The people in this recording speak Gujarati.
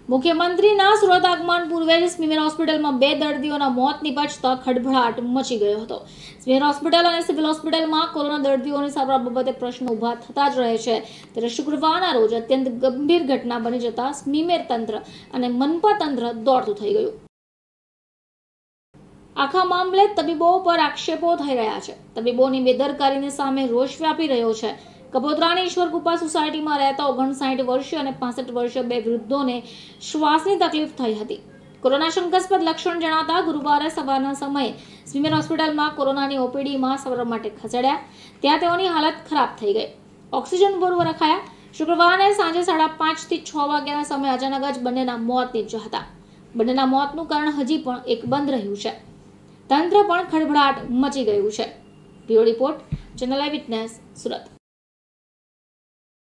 મુખ્યમંત્રીના સુરત આગમન પૂર્વે જ સ્મીમેર હોસ્પિટલમાં 2 દર્દીઓના મોત નિપજતા ખળભળાટ મચી ગયો હતો. સ્મીમેર હોસ્પિટલ અને સિવિલ હોસ્પિટલમાં કોરોના દર્દીઓની સારવાર બાબતે પ્રશ્નો ઊભા થતા જ રહે છે. ત્યારે શુક્રવારના રોજ અત્યંત ગંભીર ઘટના બની જતા સ્મીમેર તંત્ર અને મનપા તંત્ર દોડતું થઈ ગયું. આખા મામલે તબીબો પર આક્ષેપો થઈ રહ્યા છે. તબીબોની બેદરકારીની સામે રોષ વ્યાપી રહ્યો છે. કપોતરાની ઈશ્વર કૃપા સોસાયટીમાં રહેતા 59 વર્ષીય અને 65 વર્ષીય 2 વૃદ્ધોને શ્વાસની તકલીફ થઈ હતી. કોરોના શંકાસ્પદ લક્ષણ જણાતા ગુરુવારે સવારના સમયે સ્મીમેર હોસ્પિટલમાં કોરોનાની ઓપીડીમાં સારવાર માટે ખસેડ્યા. ત્યાં તેઓની હાલત ખરાબ થઈ ગઈ. ઓક્સિજન બોર રખાયા. શુક્રવારે સાંજે 5:30 થી 6 વાગ્યાના સમયે અચાનક જ બંનેના મોત નીપજ્યા હતા. બંનેના મોતનું કારણ હજી પણ એક બંધ રહ્યું છે. તંત્ર પણ ખળભળાટ મચી ગયું છે. Bureau report, channel I witness, Surat.